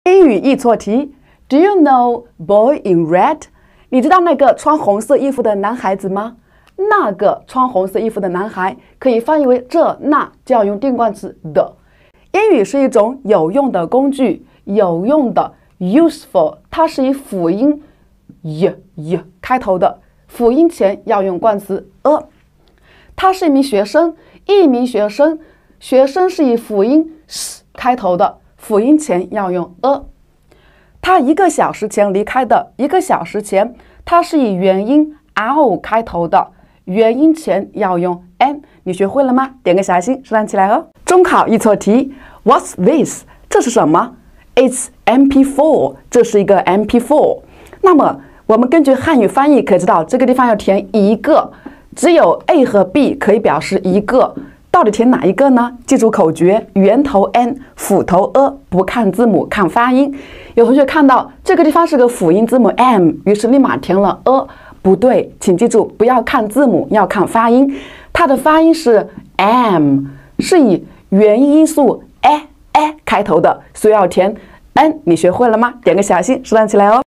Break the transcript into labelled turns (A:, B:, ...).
A: 英语易错题 ，Do you know boy in red？ 你知道那个穿红色衣服的男孩子吗？那个穿红色衣服的男孩可以翻译为这那，就要用定冠词的。英语是一种有用的工具，有用的 useful， 它是以辅音 开头的，辅音前要用冠词 a。他是一名学生，学生是以辅音 s 开头的，辅音前要用 a。他1个小时前离开的，1个小时前，它是以元音 l 开头的，元音前要用 n。你学会了吗？点个小爱心，收藏起来哦。中考易错题 ，What's this？ 这是什么 ？It's MP4， 这是一个 MP4。那么我们根据汉语翻译可以知道，这个地方要填一个，只有 A 和 B 可以表示一个，到底填哪一个呢？记住口诀：元头 n， 辅头 a， 不看字母，看发音。有同学看到这个地方是个辅音字母 m， 于是立马填了 a， 不对，请记住不要看字母，要看发音。它的发音是 m， 是以元音因素 开头的，所以要填 n。你学会了吗？点个小心，收藏起来哦。